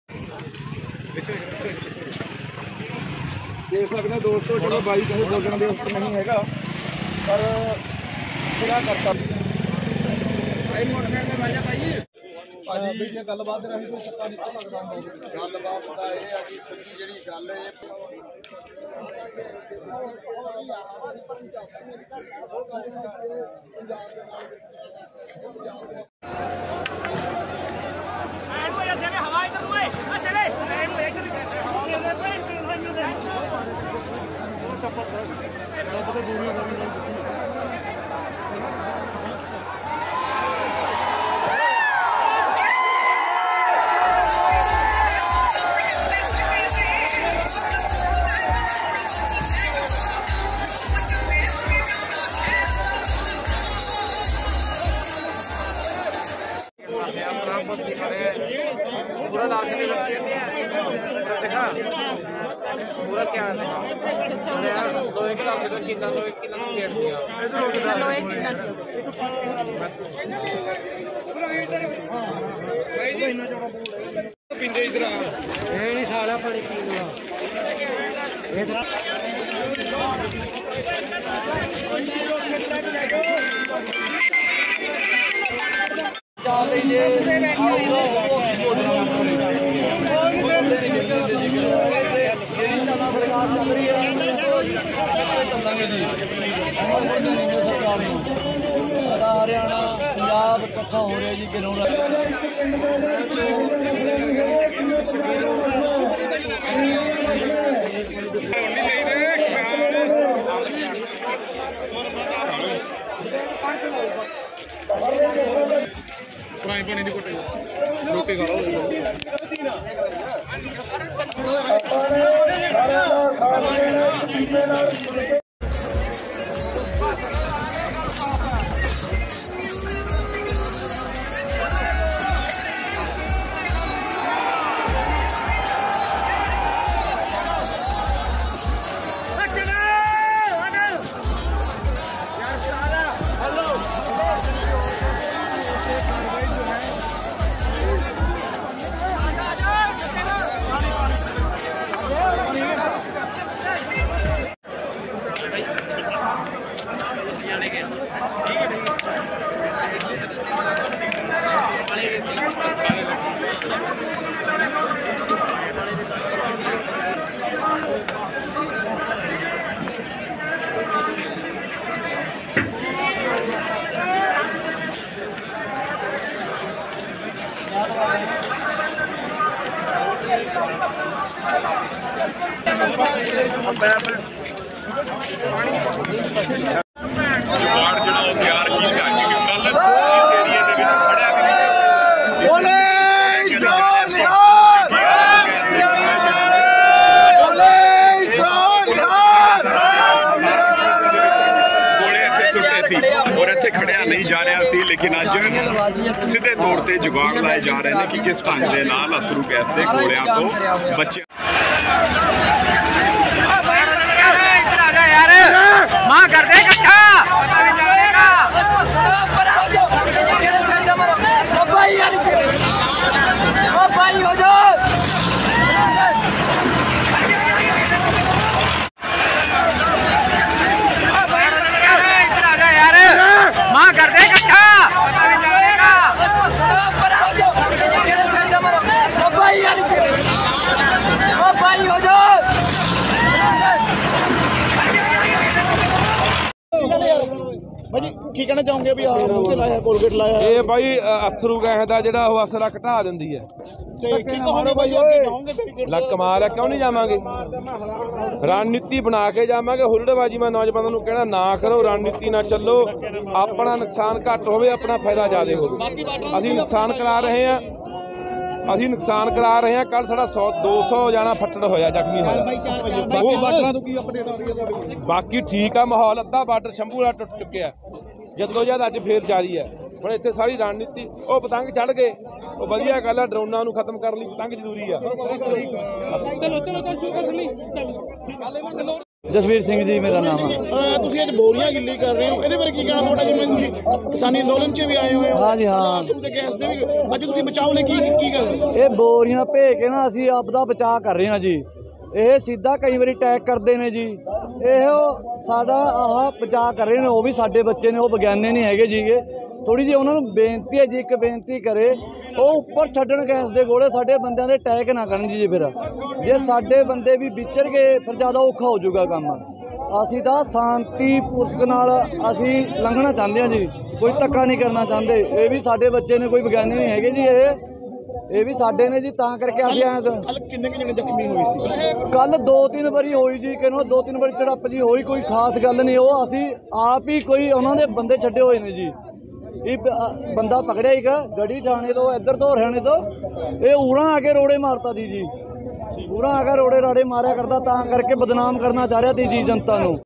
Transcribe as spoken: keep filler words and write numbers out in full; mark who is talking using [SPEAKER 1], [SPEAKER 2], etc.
[SPEAKER 1] देख सकते दोस्तों, चलो बाई कहीं बोलने के उत्तर नहीं हैगा, पर क्या करता गलबात रही कोई पता नहीं लगता गलबात का ये है कि सच्ची जी गल है पूरा डाल के देखा पूरा सियान है लोहे के लाके तो कितना लोहे कितना गेट दिया लोहे कितना पूरा इधर भाई जी पिंडे इधर आ ये नहीं सारा पड़े किलो इधर हरियाणा पंजाब इकट्ठा हो रहा जी किलों फ्राई पानी की कोटे रोटी खा लो जुगाड़ जो तैयार की कल एरिए खड़ा और इतने खड़िया नहीं जा रहा सी, लेकिन अज सीधे तौर पर जुगाड़ लाए जा रहे हैं कि किस ढंग के नाल अथरू गैस के गोलियां तो बचे मां कर दे इकट्ठा भाई हो जाओ मां कर दे इकट्ठा भाई हो जाओ भाजी की कहना चाहोगे भी आह लाया कोलगेट लाया ये भाई अथरू गैस का जिहड़ा ਉਹ ਅਸਰਾ ਘਟਾ ਦਿੰਦੀ ਹੈ ਤੇ ਕੀ ਕਹੋਗੇ ਭਾਈ ਅੱਗੇ ਜਾਓਗੇ ਫਿਰ ਲੱਕ ਕਮਾਲ ਹੈ ਕਿਉਂ ਨਹੀਂ ਜਾਵਾਂਗੇ ਰਣਨੀਤੀ ਬਣਾ ਕੇ ਜਾਵਾਂਗੇ ਹੁੱਲੜਬਾਜੀ ਮੈਂ ਨੌਜਵਾਨਾਂ ਨੂੰ ਕਹਿਣਾ ਨਾ ਕਰੋ ਰਣਨੀਤੀ ਨਾਲ ਚੱਲੋ ਆਪਣਾ ਨੁਕਸਾਨ ਘੱਟ ਹੋਵੇ ਆਪਣਾ ਫਾਇਦਾ ਜ਼ਿਆਦਾ ਹੋਵੇ ਅਸੀਂ ਨੁਕਸਾਨ ਕਰਾ ਰਹੇ ਹਾਂ ਅਸੀਂ ਨੁਕਸਾਨ ਕਰਾ ਰਹੇ ਹਾਂ ਕੱਲ ਸਾਡਾ ਸੌ ਦੋ ਸੌ ਜਾਣਾ ਫੱਟੜ ਹੋਇਆ ਜ਼ਖਮੀ ਹੋਇਆ ਬਾਕੀ ਬਾਰਡਰਾਂ ਤੋਂ ਕੀ ਅਪਡੇਟ ਆ ਰਹੀ ਹੈ ਤੁਹਾਡੀ ਬਾਕੀ ਠੀਕ ਆ ਮਾਹੌਲ ਅੱਧਾ ਬਾਰਡਰ ਸ਼ੰਭੂ ਦਾ ਟੁੱਟ ਚੁੱਕਿਆ ਜਦੋਂ ਜਦ ਅੱਜ ਫੇਰ ਜਾਰੀ ਹੈ ਹੁਣ ਇੱਥੇ ਸਾਰੀ ਰਣਨੀਤੀ ਉਹ ਪਤੰਗ ਚੜ੍ਹ ਗਏ ਉਹ ਵਧੀਆ ਗੱਲ ਆ ਡਰੋਨਾਂ ਨੂੰ ਖਤਮ ਕਰਨ ਲਈ ਪਤੰਗ ਜ਼ਰੂਰੀ ਆ ਚਲੋ ਚਲੋ ਚਲੋ
[SPEAKER 2] ਜਸਵੀਰ ਸਿੰਘ ਜੀ ਮੇਰਾ ਨਾਮ ਹੈ।
[SPEAKER 3] ਤੁਸੀਂ ਅੱਜ ਬੋਰੀਆਂ ਗਿੱਲੀ ਕਰ ਰਹੇ ਹੋ, ਇਹਦੇ ਬਾਰੇ ਕੀ ਕਹਿਣਾ ਤੁਹਾਡਾ? ਜਿਵੇਂ ਤੁਸੀਂ ਕਿਸਾਨੀ ਅੰਦੋਲਨ 'ਚ ਵੀ ਆਏ ਹੋਏ ਹੋ।
[SPEAKER 2] ਹਾਂ ਜੀ, ਹਾਂ।
[SPEAKER 3] ਤੇ ਗੈਸ ਦੇ ਵੀ ਅੱਜ ਤੁਸੀਂ ਬਚਾਓ ਲਈ ਕੀ ਕੀ ਗੱਲ?
[SPEAKER 2] ਇਹ ਬੋਰੀਆਂ ਭੇ ਕੇ ਨਾ ਅਸੀਂ ਆਪ ਦਾ ਬਚਾਅ ਕਰ ਰਹੇ ਹਾਂ ਜੀ। ਇਹ ਸਿੱਧਾ ਕਈ ਵਾਰੀ ਅਟੈਕ ਕਰਦੇ ਨੇ ਜੀ। ਇਹ ਸਾਡਾ ਆਹ ਬਚਾਅ ਕਰ ਰਹੇ ਨੇ। ਉਹ ਵੀ ਸਾਡੇ ਬੱਚੇ ਨੇ, ਉਹ ਵਿਗਿਆਨੀ ਨਹੀਂ ਹੈਗੇ ਜੀਗੇ। ਥੋੜੀ ਜਿਹੀ ਉਹਨਾਂ ਨੂੰ ਬੇਨਤੀ ਹੈ ਜੀ, ਇੱਕ ਬੇਨਤੀ ਕਰੇ ਉਹ ਉੱਪਰ ਛੱਡਣ ਗੈਸ ਦੇ ਗੋਲੇ, ਸਾਡੇ ਬੰਦਿਆਂ ਦੇ ਅਟੈਕ ਨਾ ਕਰਨ ਜੀ। ਫਿਰ ਜੇ ਸਾਡੇ ਬੰਦੇ ਵੀ ਵਿਚਰ ਗਏ ਫਿਰ ਜ਼ਿਆਦਾ ਔਖਾ ਹੋ ਜਾਊਗਾ ਕੰਮ। ਅਸੀਂ ਤਾਂ ਸ਼ਾਂਤੀਪੂਰਵਕ ਨਾਲ ਅਸੀਂ ਲੰਘਣਾ ਚਾਹੁੰਦੇ ਹਾਂ ਜੀ, ਕੋਈ ਧੱਕਾ ਨਹੀਂ ਕਰਨਾ ਚਾਹੁੰਦੇ। ਇਹ ਵੀ ਸਾਡੇ ਬੱਚੇ ਨੇ, ਕੋਈ ਵਿਗਿਆਨੀ ਨਹੀਂ ਹੈਗੇ ਜੀ। ਇਹ ਇਹ ਵੀ ਸਾਡੇ ਨੇ ਜੀ, ਤਾਂ ਕਰਕੇ ਅਸੀਂ ਆਏ।
[SPEAKER 3] ਕੱਲ ਕਿੰਨੇ ਕਿੰਨੇ ਜ਼ਖਮੀ ਹੋਏ ਸੀ?
[SPEAKER 2] ਕੱਲ ਦੋ ਤਿੰਨ ਵਾਰੀ ਹੋਈ ਜੀ, ਕਿਨੋਂ ਦੋ ਤਿੰਨ ਵਾਰੀ ਝੜਪ ਜੀ ਹੋਈ, ਕੋਈ ਖਾਸ ਗੱਲ ਨਹੀਂ। ਉਹ ਅਸੀਂ ਆਪ ਹੀ ਕੋਈ ਉਹਨਾਂ ਦੇ ਬੰਦੇ ਛੱਡੇ ਹੋਏ ਨੇ ਜੀ। ਇਹ ਬੰਦਾ ਪਕੜਿਆ ਇੱਕ ਗੜੀ ਥਾਣੇ ਤੋਂ, ਇੱਧਰ ਤੋਂ ਹਰਿਆਣੇ ਤੋਂ। ਇਹ ਉਰਾਂ ਆ ਕੇ ਰੋੜੇ ਮਾਰਤਾ ਦੀ ਜੀ, ਉਰਾਂ ਆ ਕੇ ਰੋੜੇ ਰਾੜੇ ਮਾਰਿਆ ਕਰਦਾ, ਤਾਂ ਕਰਕੇ ਬਦਨਾਮ ਕਰਨਾ ਚਾਹ ਰਿਹਾ ਤੀ ਜੀ ਜਨਤਾ ਨੂੰ।